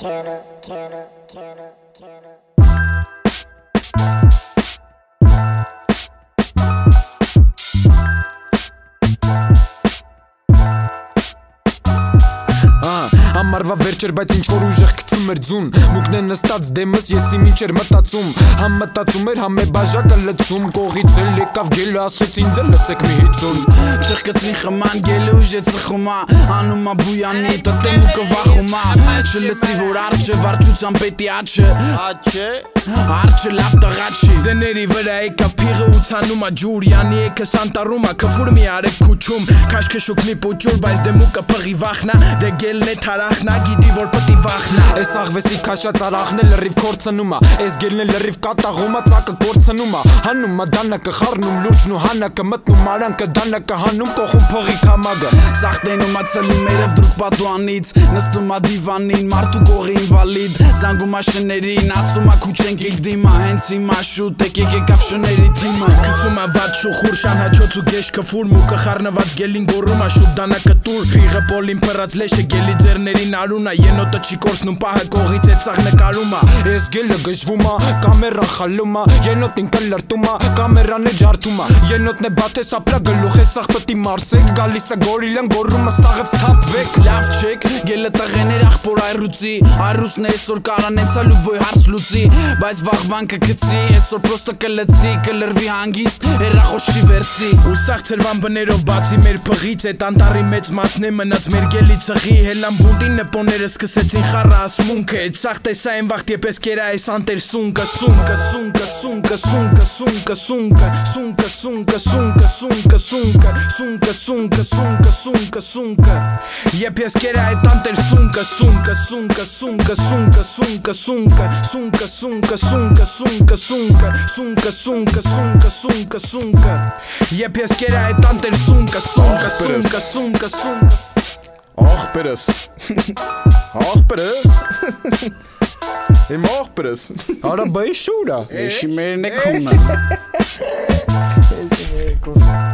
Ամառվա վերջեր, բայց ինչ-որ ուժեղ գցում էր ձուն Մուկն է նստած դեմս, եսի մինչեր մտածում Համ մտածում էր, համ է բաժակը լծում Կողից էլ եկավ գելը, ասեց ինձ էլ լծեք մի հիծուն Չխկծին խման, գելը ուժ է ծխումա Անումա բույանի, տտեմ ու կվախումա Չլսի, որ արջը, վարջության պետի աչը Արջը լավ տղաչի Ձեների վրա եկավ փիղը ու ցանումա ջուրյանի եկը սանտարումա Կվուր մի արեք քուչում, քաշքը շուկնի պուճուր Բայց դեմուկը պղի վախնա, դե գելն է թարախնա Գիտի որ պտի վախնա Այս աղվեսի քաշած արախն է լրիվ կորցնումա Այս գելն է լրիվ կատաղումա, ծակը կորցնումա Հանումա դանակը խառնում, լուրջն ու հանակը մտնում Արանքը դանակը հանում, կողում փղի կամագը Սաղտենումա ծլում երև դրուկ պատուանից Նստումա դիվանին, մարդու կողի ինվալիդ Զանգումա շներին, ասումա քուչենք իլ դիմա Հենց հիմա շուտ եք եկավ շների թիմը Սկսումա վատ շուխուր, շանհաչոց ու գեշ կվուր Մուկը խառնված գելին գորումա, շուտ դանակը տուր Փիղը պոլին պրած լեշը գելի ձերներին արունա Ենոտը չի կորցնում, պահը կողից է ծաղ նկարումա Ես գելը գժվումա, կամերան խալումա Ենոտին կլրտումա, կամերան է ջարդումա Ենոտն է բաթես ապրա գլուխ է սաղ պտի մարսեք Գալիս է գորիլան գորումա սաղըց թապվեք Լավ չեք, գելը տղեն էր աղբոր այրուցի Այրուսն է այսօր կարանեցալ ու բոյ հարց լուծի Բայց վաղվան կգցի, այսօր պրոստը կլծի Կլրվի հանգիստ, հերախոս չի վերցի Ու սաղ ծրվան բներով բացի մեր փղից Էտ անտարի մեծ մասն է մնաց մեր գելի ծղի Հելան բունդին նպոները սկսեցին խառը ասմունքը Էտ սաղ տեսա են վաղտ եպես կերա այս անտեր սունկը Սունկը, սունկը, սունկը, սունկը, սունկը, սունկը Սունկը, սունկը, սունկը, սունկը, սունկը Սունկը, սունկը, սունկը, սունկը, սունկը Եփ ես կերա այդ անտեր սունկը Սունկը, սունկը, սունկը, սունկը, սունկը, սունկը Սունկը, սունկը, սունկը, սունկը, սունկը Սունկը, սունկը, սունկը, սունկը, սունկը Եփ ես կերա այդ անտեր սունկը Սունկը, սունկը, սունկը, սունկը Աղբերս Աղբերս Իմ աղբերս Արա բայի շուրա Էշի մերն է քունը Էշի մեր քունը